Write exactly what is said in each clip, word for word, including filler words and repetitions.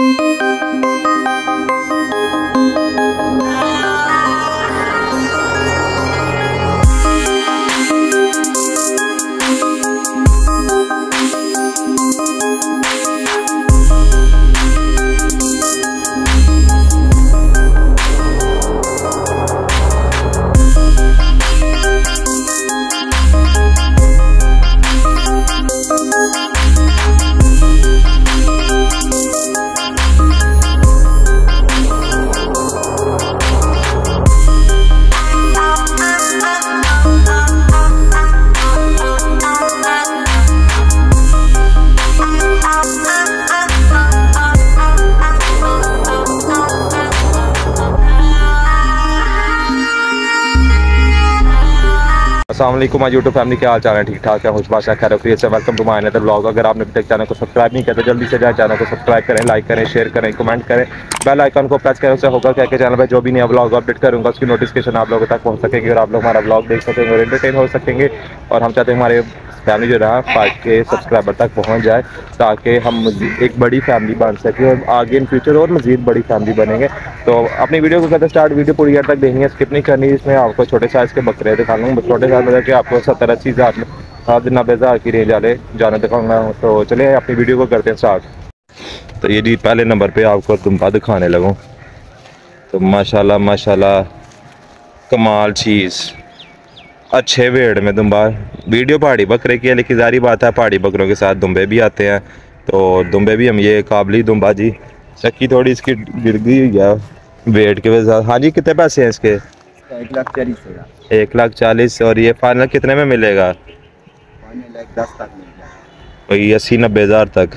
अस्सलाम वालेकुम my YouTube family, क्या हाल चाल है? ठीक ठाक है, खुश बाशा खैर खैरियत से। Welcome to my another vlog. अगर आपने अभी तक चैनल को सब्सक्राइब नहीं किया तो जल्दी से जाए चैनल को सब्सक्राइब करें, लाइक करें, शेयर करें, कमेंट करें, बेल आइकन को प्रेस करें। उससे होगा क्या कि चैनल पर जो भी नया व्लॉग अपडेट करूँगा उसकी नोटिफिकेशन आप लोगों तक पहुँच सकेगी और आप लोग हमारा व्लॉग देख सकेंगे और एंटरटेन हो सकेंगे। और हम चाहते हैं हमारे फैमिली जो रहा फाइव के सब्सक्राइबर तक पहुंच जाए ताकि हम एक बड़ी फैमिली बन सके और आगे इन फ्यूचर और मज़ीद बड़ी फैमिली बनेंगे। तो अपनी वीडियो को करते स्टार्ट, वीडियो पूरी ईयर तक देखनी, स्किप नहीं करनी। इसमें आपको छोटे साइज़ के बकरे दिखाऊंगा, छोटे साइज मतलब कि आपको सत्तर अस्सी हज़ार सात नब्बे हज़ार की रेंज वाले जाने दिखाऊंगा। तो चलिए अपनी वीडियो को करते हैं स्टार्ट। तो ये जी पहले नंबर पर आपको दुम्बा दिखाने लगूँ तो माशाल्लाह माशाल्लाह कमाल चीज़, अच्छे वेट में दुम्बा। वीडियो पहाड़ी बकरे की है लेकिन जारी बात है पहाड़ी बकरों के साथ दुम्बे भी आते हैं, तो दुम्बे भी हम ये काबली दुम्बा जी। चक्की थोड़ी इसकी गिर गई हुई है वेट के वजह से। हाँ जी, कितने पैसे हैं इसके? एक लाख चालीस हज़ार। एक लाख चालीस। और ये फाइनल कितने में मिलेगा? फाइनल एक दस तक मिल जाएगा, वही अस्सी नब्बे हज़ार तक।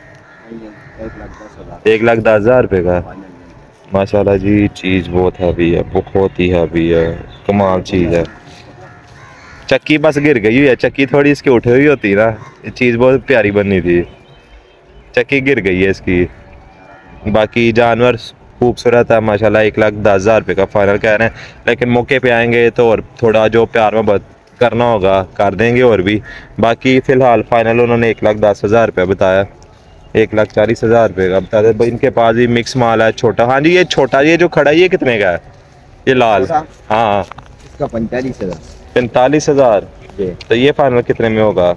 एक लाख दस हज़ार एक लाख दस हज़ार रुपये का। माशाल्लाह जी, चीज़ बहुत हैवी है, बहुत ही हैवी है, कमाल चीज़ है। चक्की बस गिर गई हुई है, चक्की थोड़ी इसकी उठी हुई होती ना, ये चीज़ बहुत प्यारी बननी थी, चक्की गिर गई है इसकी। बाकी जानवर खूबसूरत है माशाल्लाह। एक लाख दस हज़ार रुपये का फाइनल कह रहे हैं, लेकिन मौके पे आएंगे तो और थोड़ा जो प्यार मोहब्बत करना होगा कर देंगे और भी। बाकी फ़िलहाल फाइनल उन्होंने एक लाख दस हज़ार रुपये बताया, एक लाख चालीस हज़ार रुपये का बता दे। इनके पास ही मिक्स माल है छोटा। हाँ जी, ये छोटा ये जो खड़ा है ये कितने का है? ये लाल, हाँ इसका पैंतालीस हज़ार पैंतालीस हज़ार। तो ये फाइनल कितने में होगा?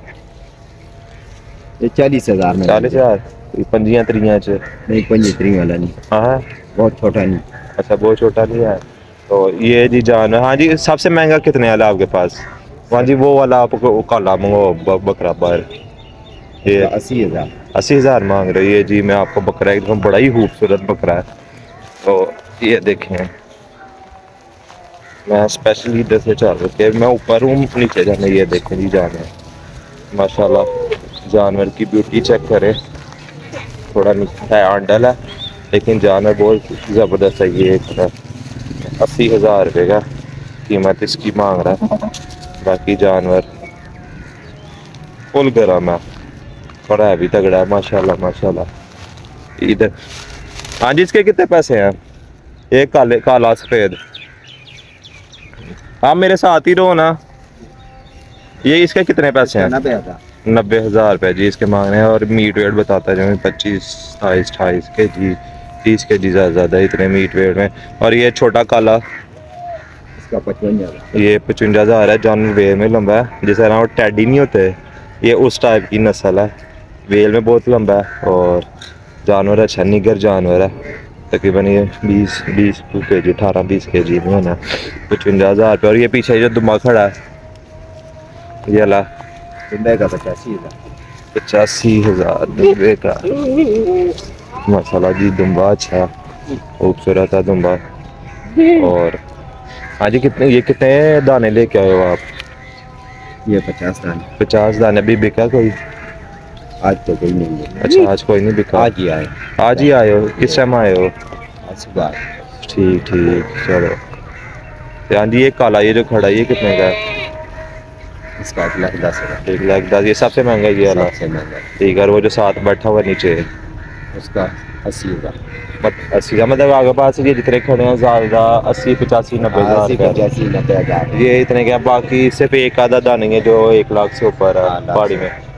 ये चालीस हज़ार में। चालीस हज़ार पंजियाँ त्रियाँ च नहीं, पंजी त्री वाला नहीं। हाँ, बहुत छोटा नहीं। अच्छा, बहुत छोटा नहीं है। तो ये जी जान। हाँ जी, सबसे महंगा कितने वाला आपके पास? हाँ जी, वो वाला आपको काला मंगो बकरा पर ये अस्सी हज़ार अस्सी हज़ार मांग रहे हो। ये जी मैं आपको बकरा एकदम बड़ा ही खूबसूरत बकरा है। तो ये देखें, मैं स्पेशली इधर से चल रहे मैं ऊपर हूँ, नीचे जाने। ये देखें जी जानवर माशाल्लाह, जानवर की ब्यूटी चेक करें। थोड़ा है आंडल है लेकिन जानवर बहुत ज़बरदस्त है। ये अस्सी हज़ार रुपये का कीमत इसकी मांग रहा है। बाकी जानवर फुल गर्म है, थोड़ा है भी तगड़ा है माशाल्लाह माशाल्लाह। इधर हाँ जी, इसके कितने पैसे हैं? एक काले काला सफ़ेद। आप मेरे साथ ही रहो ना। ये इसके कितने पैसे हैं? नब्बे हज़ार नब्बे हज़ार रुपये जी इसके मांग रहे हैं। और मीट वेट बताता है जो पच्चीस सताईस अट्ठाईस के जी तीस के जी ज़्यादा ज़्यादा इतने मीट वेट में। और ये छोटा काला इसका पचवंजा हज़ार। ये पचवंजा हज़ार है। जानवर वेल में लंबा है, जैसे ना वो टैडी नहीं होते, ये उस टाइप की नस्ल है। वेल में बहुत लंबा है और जानवर अच्छा निगर जानवर है। तकरीबन ये बीस बीस के जी अठारह बीस के जी में होना। पचवंजा हज़ार रुपये। और ये पीछे जो दुम्बा खड़ा है ये ला दुम्बे का पचासी हज़ार पचासी हज़ार दुम्बे का। माशाल्लाह जी, दुम्बा अच्छा खूबसूरत है दुम्बा। और हाँ जी, कितने ये कितने दाने लेके आए हो आप? ये पचास दाने। पचास दाने। अभी बिका कोई? आज तो कोई नहीं है। अच्छा, आज कोई नहीं बिका? आज ही आए। आज ही आए हो? किस टाइम आए हो? आज सुबह। ठीक ठीक, चलो। हाँ जी, ये काला ये जो खड़ा है ये कितने का है? इसका एक लाख दस हज़ार। एक लाख दस। ये सबसे महंगा ये वाला? सबसे महंगा। ठीक है। और वो जो साथ बैठा हुआ नीचे उसका अस्सी हज़ार। बट अस्सी का मतलब आगे पास ये जितने खड़े हैं ज़्यादा अस्सी पचासी नब्बे हज़ार पचासी नब्बे हज़ार ये इतने के। बाकी सिर्फ एक आधा दाने है जो एक लाख से ऊपर है पहाड़ी में।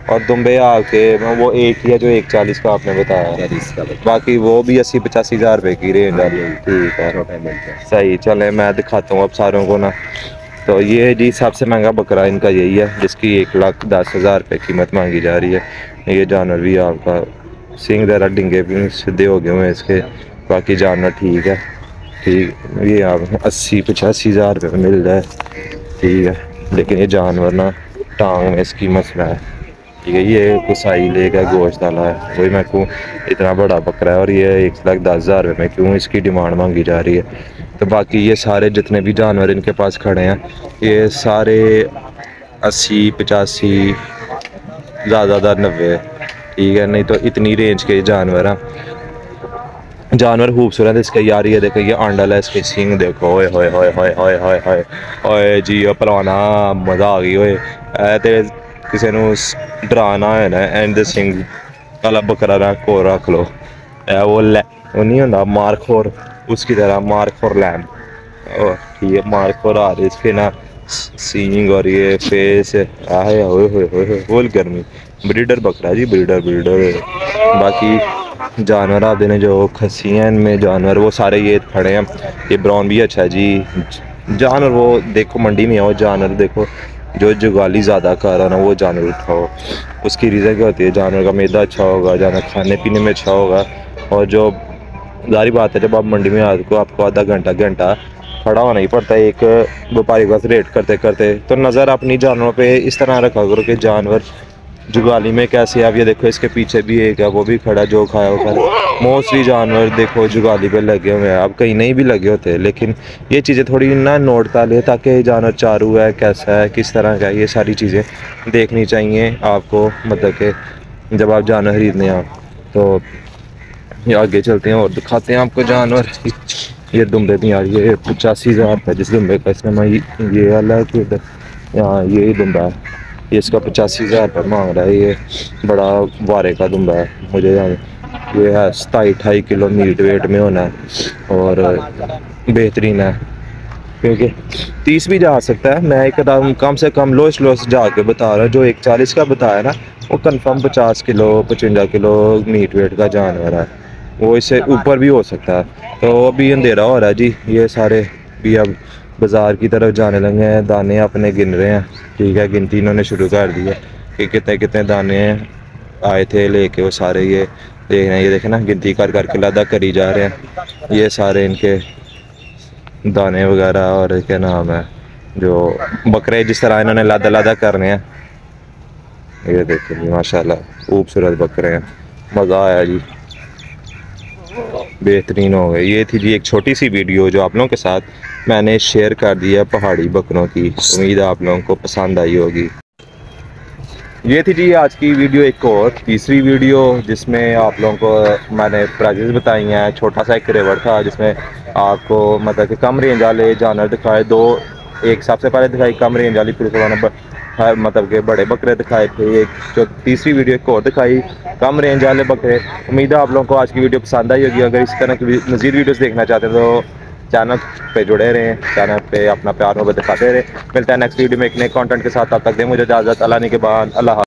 और दुम्बे आके वो एक ही है जो एक चालीस का आपने बताया, चालीस का बच्चा। बाकी वो भी अस्सी पचासी हज़ार रुपये की रेंज है। ठीक है, छोटा मिलता है। सही। चले मैं दिखाता हूँ अब सारों को ना। तो ये जी सबसे महंगा बकरा इनका यही है, जिसकी एक लाख दस हज़ार रुपये कीमत मांगी जा रही है। ये जानवर भी आपका सींग ज़रा डिंगे भी सीधे हो गए हुए हैं इसके, बाकी जानवर ठीक है। ठीक, ये आप अस्सी पचासी हज़ार रुपये में मिल जाए, ठीक है। लेकिन ये जानवर ना टांग में इसकी मसला है, ठीक है। ये कुसाई लेगा गोश्त वाला है, वही मैं कहूँ इतना बड़ा बकरा है और ये एक लाख दस हज़ार रुपये में क्यों इसकी डिमांड मांगी जा रही है। तो बाकी ये सारे जितने भी जानवर इनके पास खड़े हैं ये सारे अस्सी पचासी ज़्यादा ज़्यादा नब्बे, ठीक है। नहीं तो इतनी रेंज के जानवर हैं। जानवर खूबसूरत है इसके यार। ये देखो ये आंडल है, इसके सींग देखो, ओए होए होए होए होए होए होए ओए जी ओ पलवाना मज़ा आ गई ओए। ऐ ते किसी नू डराना है ना एंड दे सिंग वाला बकरा रख को रख लो। ऐ वो लै वो नहीं होता मारखोर, उसकी तरह मारखोर लैम, और ठीक है मारखोर आ रही इसके ना सींग और ये फेस आहे होए होए होए होल गर्मी। ब्रीडर बकरा जी, ब्रीडर ब्रीडर। बाकी जानवर आप देने जो खसी हैं इनमें जानवर वो सारे ये खड़े हैं। ये ब्राउन भी अच्छा है जी जानवर। वो देखो मंडी में आओ जानवर देखो, जो जुगाली ज़्यादा कर रहा ना वो जानवर उठाओ। उसकी रीज़न क्या होती है, जानवर का मैदा अच्छा होगा, जानवर खाने पीने में अच्छा होगा। और जो जारी बात है जब आप मंडी में आते को आपको आधा घंटा घंटा खड़ा होना ही पड़ता है एक व्यापारी के पास रेट करते करते। तो नज़र अपनी जानवरों पे इस तरह रखा करो कि जानवर जुगाली में कैसे। आप ये देखो इसके पीछे भी एक है वो भी खड़ा, जो खाया वो खा। मोस्टली जानवर देखो जुगाली पे लगे हुए हैं, अब कहीं नहीं भी लगे होते, लेकिन ये चीज़ें थोड़ी ना नोट कर ले ताकि जानवर चारू है कैसा है किस तरह का है, ये सारी चीज़ें देखनी चाहिए आपको। मतलब कि जब आप जानवर खरीदने आओ तो ये आगे चलते हैं और दिखाते हैं आपको जानवर। ये दुम्बे भी आ रही है, पचासी हज़ार रुपये जिस दुम्बे का इसने मैं ये वाला है कि इधर यहाँ ये ही दुम्बा है, ये इसका पचासी हज़ार रुपये मांग रहा है। ये बड़ा वारे का दुम्बा है, मुझे ये है सताई अठाई किलो मीट वेट में होना है और बेहतरीन है क्योंकि तीस भी जा सकता है। मैं एकदम कम से कम लोएस्ट लोएस्ट जाके बता रहा हूँ, जो एक चालीस का बताया ना वो कंफर्म पचास किलो पचवंजा किलो मीट वेट का जानवर है, वो इससे ऊपर भी हो सकता है। तो अभी अंधेरा हो रहा है जी, ये सारे भी अब बाज़ार की तरफ जाने लगे हैं, दाने अपने गिन रहे हैं, ठीक है। गिनती इन्होंने शुरू कर दी है कि कितने कितने दाने आए थे लेके, वो सारे ये देख रहे हैं। ये देखें ना गिनती कर करके लादा करी जा रहे हैं, ये सारे इनके दाने वगैरह और क्या नाम है जो बकरे जिस तरह इन्होंने लादा लादा करने हैं। ये देखिए जी माशाल्लाह खूबसूरत बकरे हैं, मज़ा आया जी, बेहतरीन हो गए। ये थी जी एक छोटी सी वीडियो जो आप लोगों के साथ मैंने शेयर कर दी है पहाड़ी बकरों की, उम्मीद है आप लोगों को पसंद आई होगी। ये थी जी आज की वीडियो, एक और तीसरी वीडियो जिसमें आप लोगों को मैंने प्राइजेस बताई हैं। छोटा सा एक रिवर था जिसमें आपको मतलब कि कम रेंज वाले जानवर दिखाए, दो एक सबसे पहले दिखाई कम रेंज वाली, फिर उसके बाद मतलब के बड़े बकरे दिखाए थे। एक जो तीसरी वीडियो एक और दिखाई कम रेंज वाले बकरे। उम्मीद है आप लोगों को आज की वीडियो पसंद आई होगी। अगर इस तरह की मज़ीद वीडियोस देखना चाहते हैं तो चैनल पे जुड़े रहें, चैनल पे अपना प्यार मोहब्बत दिखाते रहें। मिलता है नेक्स्ट वीडियो में एक नए कंटेंट के साथ, तब तक दें मुझे इजाज़त। अल्लाह ने के बाद अल्लाह।